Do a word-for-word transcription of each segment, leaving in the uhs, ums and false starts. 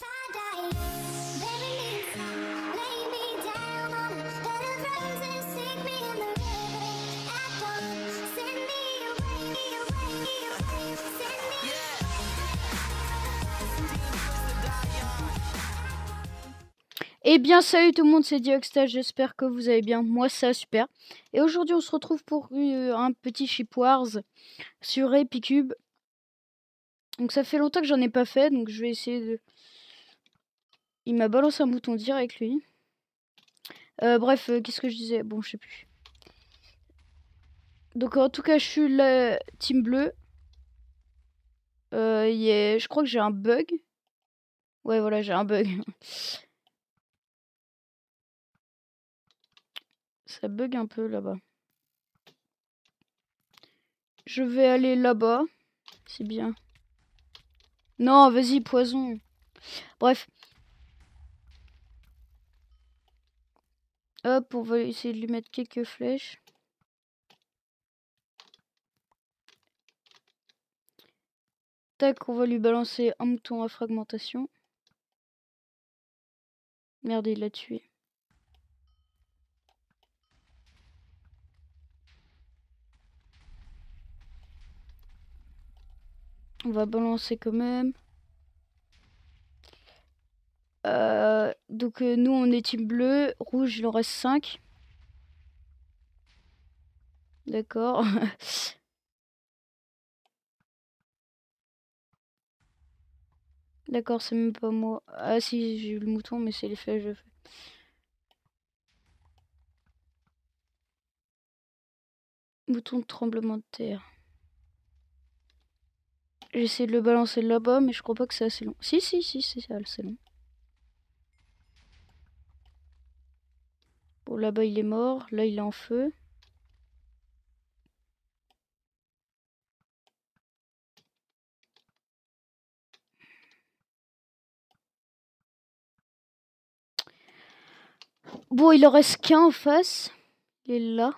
Eh bien salut tout le monde, c'est Dioxta, j'espère que vous allez bien, moi ça super. Et aujourd'hui on se retrouve pour euh, un petit Ship Wars sur Epicube. Donc ça fait longtemps que j'en ai pas fait, donc je vais essayer de... Il m'a balancé un bouton direct lui. Euh, bref, euh, qu'est-ce que je disais? Bon, je sais plus. Donc en tout cas je suis la team bleue. Euh, yeah, je crois que j'ai un bug. Ouais voilà, j'ai un bug. Ça bug un peu là-bas. Je vais aller là-bas. C'est bien. Non, vas-y, poison. Bref. Hop, on va essayer de lui mettre quelques flèches. Tac, on va lui balancer un mouton à fragmentation. Merde, il l'a tué. On va balancer quand même. Euh, donc euh, nous on est team bleu, rouge il en reste cinq. D'accord. D'accord, c'est même pas moi. Ah si, j'ai eu le mouton, mais c'est les flèches de feu. Mouton de tremblement de terre. J'essaie de le balancer là-bas, mais je crois pas que c'est assez long. Si, si, si, si, c'est assez long. Bon, là-bas il est mort, là il est en feu. Bon, il en reste qu'un en face. Il est là.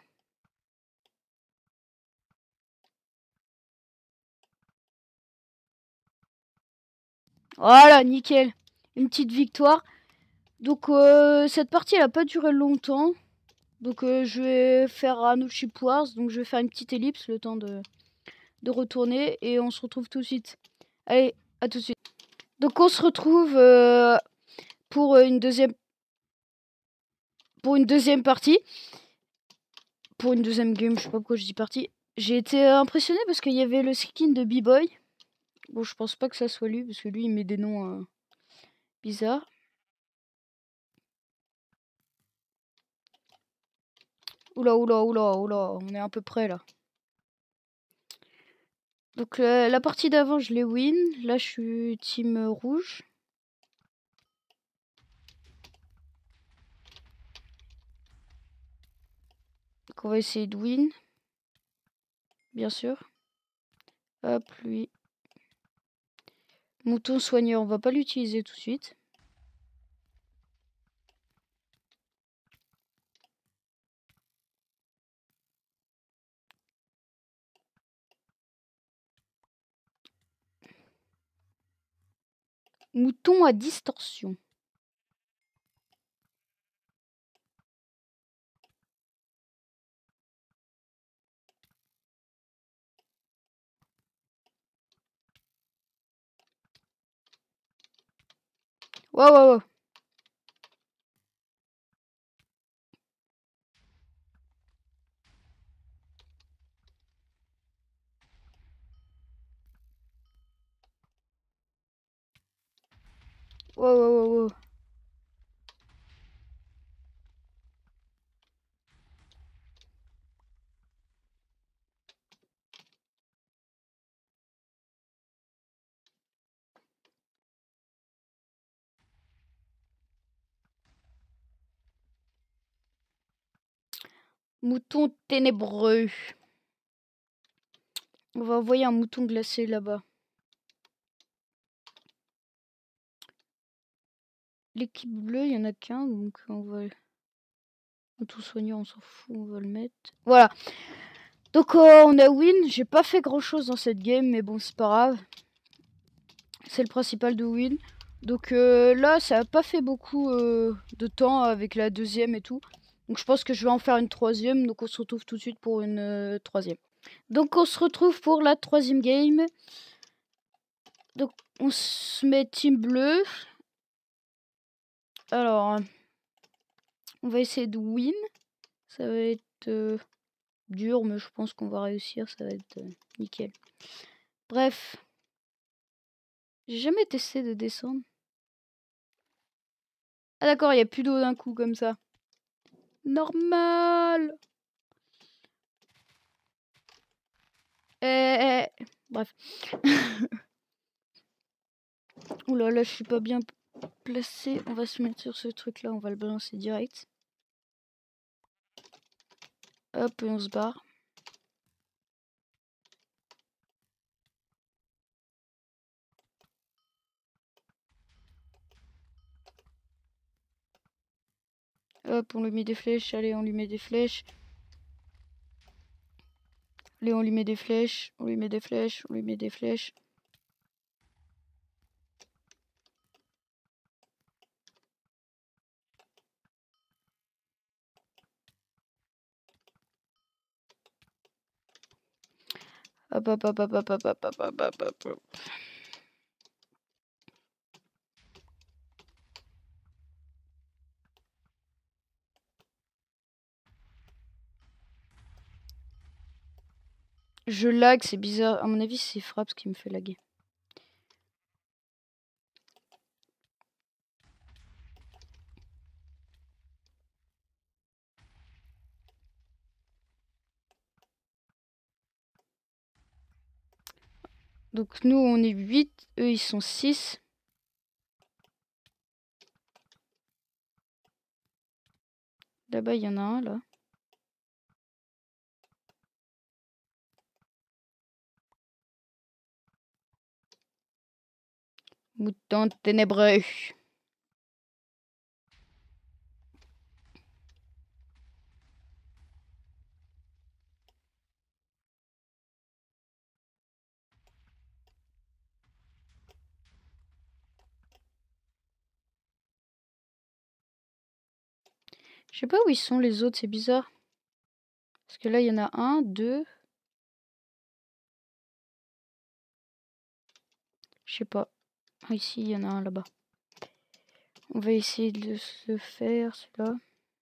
Voilà, nickel. Une petite victoire. Donc euh, cette partie elle a pas duré longtemps. Donc euh, je vais faire un autre Ship Wars. Donc je vais faire une petite ellipse le temps de, de retourner. Et on se retrouve tout de suite. Allez, à tout de suite. Donc on se retrouve euh, pour une deuxième pour une deuxième partie. Pour une deuxième game, je sais pas pourquoi je dis partie. J'ai été impressionné parce qu'il y avait le skin de B-Boy. Bon, je pense pas que ça soit lui, parce que lui, il met des noms euh, bizarres. Oula, oula, oula, oula, on est à peu près là. Donc euh, la partie d'avant, je l'ai win. Là, je suis team rouge. Donc on va essayer de win. Bien sûr. Hop, lui. Mouton soigneur, on va pas l'utiliser tout de suite. Mouton à distorsion. Wow, wow, wow. Wow, wow, wow, wow. Mouton ténébreux. On va envoyer un mouton glacé là-bas. L'équipe bleue, il y en a qu'un, donc on va... Mouton soigneur, on s'en fout, on va le mettre. Voilà. Donc euh, on a win. J'ai pas fait grand chose dans cette game, mais bon, c'est pas grave. C'est le principal de win. Donc euh, là, ça a pas fait beaucoup euh, de temps avec la deuxième et tout. Donc je pense que je vais en faire une troisième. Donc on se retrouve tout de suite pour une euh, troisième. Donc on se retrouve pour la troisième game. Donc on se met team bleu. Alors, on va essayer de win. Ça va être euh, dur, mais je pense qu'on va réussir. Ça va être euh, nickel. Bref. J'ai jamais testé de descendre. Ah d'accord, il n'y a plus d'eau d'un coup comme ça. Normal. Eh, eh. Bref. Oula, là, je suis pas bien placé. On va se mettre sur ce truc-là. On va le balancer direct. Hop, et on se barre. Hop, on lui met des flèches. Allez, on lui met des flèches. Allez, on lui met des flèches. On lui met des flèches. On lui met des flèches. Hop, hop, hop, hop, hop, hop, hop, hop, hop, hop, hop, hop. Je lag, c'est bizarre. À mon avis, c'est Fraps qui me fait laguer. Donc nous, on est huit. Eux, ils sont six. Là-bas, il y en a un, là. Mouton ténébreux. Je sais pas où ils sont les autres, c'est bizarre. Parce que là, il y en a un, deux. Je sais pas. Ah, ici, il y en a un là-bas. On va essayer de se faire, celui-là.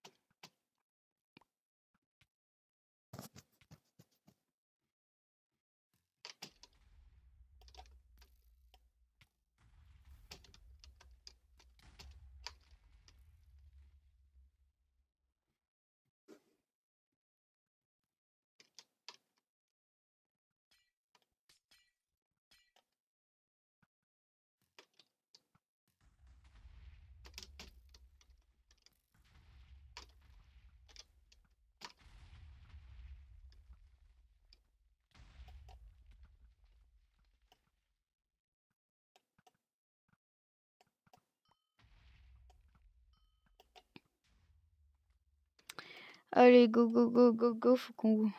Allez, go, go, go, go, go. Faut qu'on...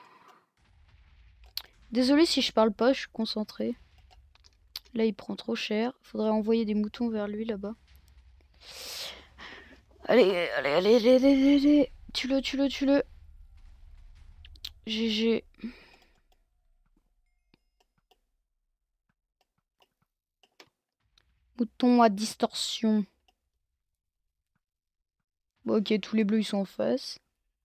Désolé si je parle pas, je suis concentré. Là, il prend trop cher. Faudrait envoyer des moutons vers lui, là-bas. Allez, allez, allez, allez, allez, allez. Tue-le, tue-le, tue-le. G G. Mouton à distorsion. Bon, ok, tous les bleus, ils sont en face.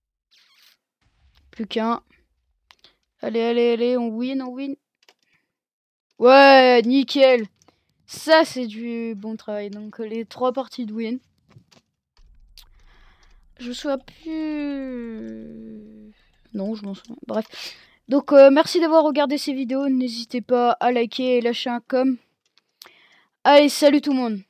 Plus qu'un. Allez, allez, allez, on win, on win. Ouais, nickel. Ça, c'est du bon travail. Donc, les trois parties de win. Je me souviens plus... Non, je m'en souviens. Bref. Donc, euh, merci d'avoir regardé ces vidéos. N'hésitez pas à liker et lâcher un com. Allez, salut tout le monde.